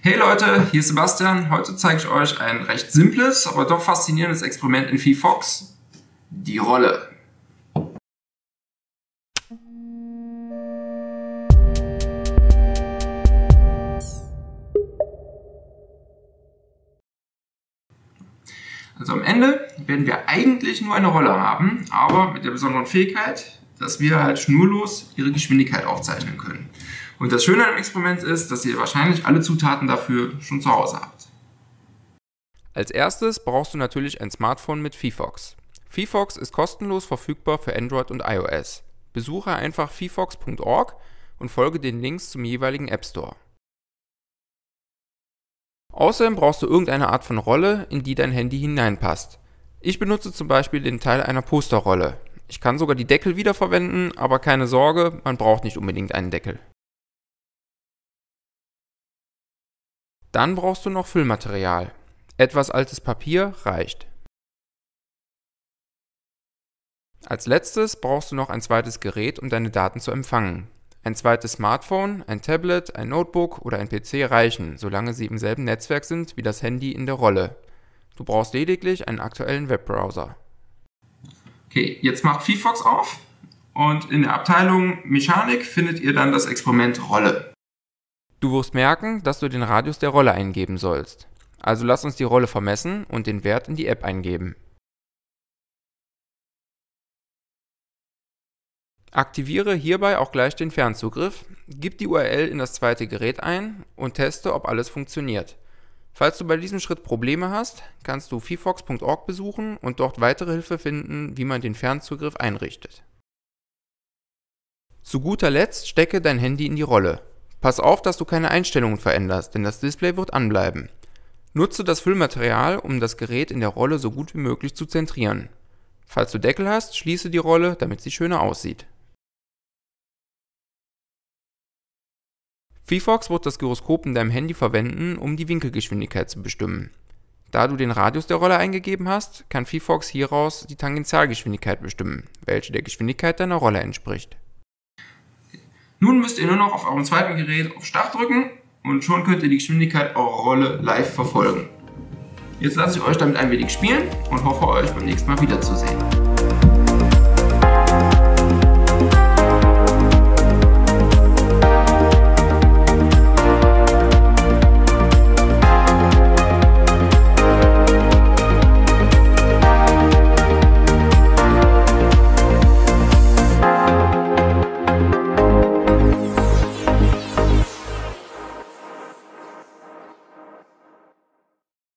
Hey Leute, hier ist Sebastian. Heute zeige ich euch ein recht simples, aber doch faszinierendes Experiment in VFox. Die Rolle. Also am Ende werden wir eigentlich nur eine Rolle haben, aber mit der besonderen Fähigkeit, dass wir halt schnurlos ihre Geschwindigkeit aufzeichnen können. Und das Schöne an dem Experiment ist, dass ihr wahrscheinlich alle Zutaten dafür schon zu Hause habt. Als erstes brauchst du natürlich ein Smartphone mit VFox. VFox ist kostenlos verfügbar für Android und iOS. Besuche einfach vfox.org und folge den Links zum jeweiligen App Store. Außerdem brauchst du irgendeine Art von Rolle, in die dein Handy hineinpasst. Ich benutze zum Beispiel den Teil einer Posterrolle. Ich kann sogar die Deckel wiederverwenden, aber keine Sorge, man braucht nicht unbedingt einen Deckel. Dann brauchst du noch Füllmaterial. Etwas altes Papier reicht. Als letztes brauchst du noch ein zweites Gerät, um deine Daten zu empfangen. Ein zweites Smartphone, ein Tablet, ein Notebook oder ein PC reichen, solange sie im selben Netzwerk sind wie das Handy in der Rolle. Du brauchst lediglich einen aktuellen Webbrowser. Okay, jetzt macht VFox auf und in der Abteilung Mechanik findet ihr dann das Experiment Rolle. Du wirst merken, dass du den Radius der Rolle eingeben sollst. Also lass uns die Rolle vermessen und den Wert in die App eingeben. Aktiviere hierbei auch gleich den Fernzugriff, gib die URL in das zweite Gerät ein und teste, ob alles funktioniert. Falls du bei diesem Schritt Probleme hast, kannst du vfox.org besuchen und dort weitere Hilfe finden, wie man den Fernzugriff einrichtet. Zu guter Letzt stecke dein Handy in die Rolle. Pass auf, dass du keine Einstellungen veränderst, denn das Display wird anbleiben. Nutze das Füllmaterial, um das Gerät in der Rolle so gut wie möglich zu zentrieren. Falls du Deckel hast, schließe die Rolle, damit sie schöner aussieht. VFox wird das Gyroskop in deinem Handy verwenden, um die Winkelgeschwindigkeit zu bestimmen. Da du den Radius der Rolle eingegeben hast, kann VFox hieraus die Tangentialgeschwindigkeit bestimmen, welche der Geschwindigkeit deiner Rolle entspricht. Nun müsst ihr nur noch auf eurem zweiten Gerät auf Start drücken und schon könnt ihr die Geschwindigkeit eurer Rolle live verfolgen. Jetzt lasse ich euch damit ein wenig spielen und hoffe, euch beim nächsten Mal wiederzusehen.